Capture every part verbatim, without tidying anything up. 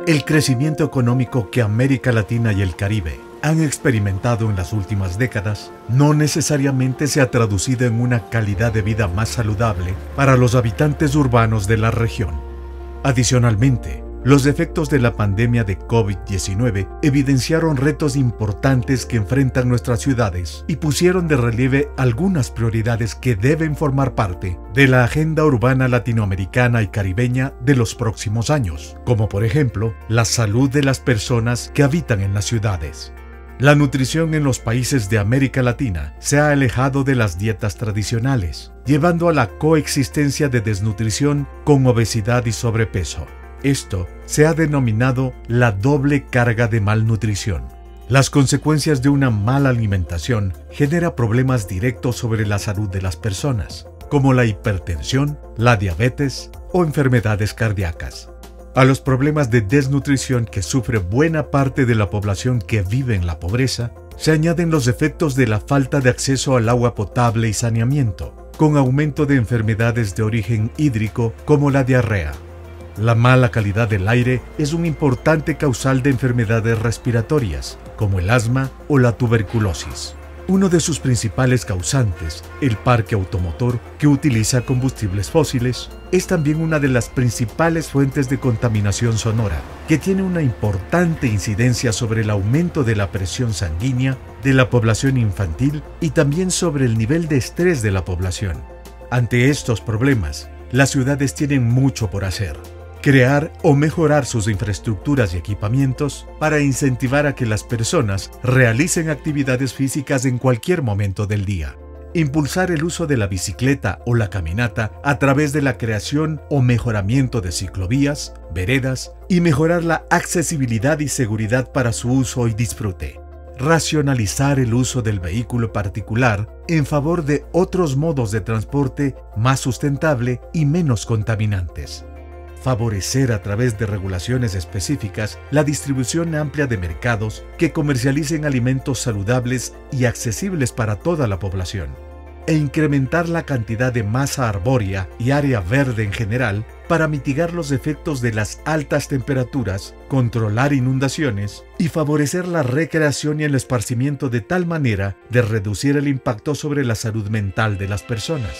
El crecimiento económico que América Latina y el Caribe han experimentado en las últimas décadas no necesariamente se ha traducido en una calidad de vida más saludable para los habitantes urbanos de la región. Adicionalmente, los efectos de la pandemia de COVID diecinueve evidenciaron retos importantes que enfrentan nuestras ciudades y pusieron de relieve algunas prioridades que deben formar parte de la agenda urbana latinoamericana y caribeña de los próximos años, como por ejemplo, la salud de las personas que habitan en las ciudades. La nutrición en los países de América Latina se ha alejado de las dietas tradicionales, llevando a la coexistencia de desnutrición con obesidad y sobrepeso. Esto se ha denominado la doble carga de malnutrición. Las consecuencias de una mala alimentación generan problemas directos sobre la salud de las personas, como la hipertensión, la diabetes o enfermedades cardíacas. A los problemas de desnutrición que sufre buena parte de la población que vive en la pobreza, se añaden los efectos de la falta de acceso al agua potable y saneamiento, con aumento de enfermedades de origen hídrico como la diarrea. La mala calidad del aire es un importante causal de enfermedades respiratorias, como el asma o la tuberculosis. Uno de sus principales causantes, el parque automotor que utiliza combustibles fósiles, es también una de las principales fuentes de contaminación sonora, que tiene una importante incidencia sobre el aumento de la presión sanguínea de la población infantil y también sobre el nivel de estrés de la población. Ante estos problemas, las ciudades tienen mucho por hacer. Crear o mejorar sus infraestructuras y equipamientos para incentivar a que las personas realicen actividades físicas en cualquier momento del día. Impulsar el uso de la bicicleta o la caminata a través de la creación o mejoramiento de ciclovías, veredas y mejorar la accesibilidad y seguridad para su uso y disfrute. Racionalizar el uso del vehículo particular en favor de otros modos de transporte más sustentable y menos contaminantes. Favorecer a través de regulaciones específicas la distribución amplia de mercados que comercialicen alimentos saludables y accesibles para toda la población, e incrementar la cantidad de masa arbórea y área verde en general para mitigar los efectos de las altas temperaturas, controlar inundaciones y favorecer la recreación y el esparcimiento de tal manera de reducir el impacto sobre la salud mental de las personas.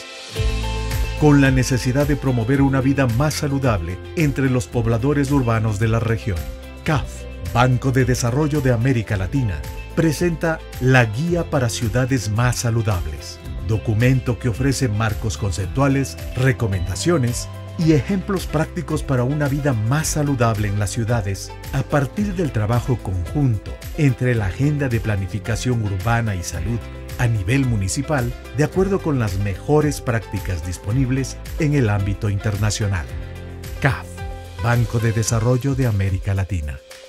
Con la necesidad de promover una vida más saludable entre los pobladores urbanos de la región, C A F, Banco de Desarrollo de América Latina, presenta la Guía para Ciudades Más Saludables, documento que ofrece marcos conceptuales, recomendaciones y ejemplos prácticos para una vida más saludable en las ciudades a partir del trabajo conjunto entre la Agenda de Planificación Urbana y Salud a nivel municipal, de acuerdo con las mejores prácticas disponibles en el ámbito internacional. C A F, Banco de Desarrollo de América Latina.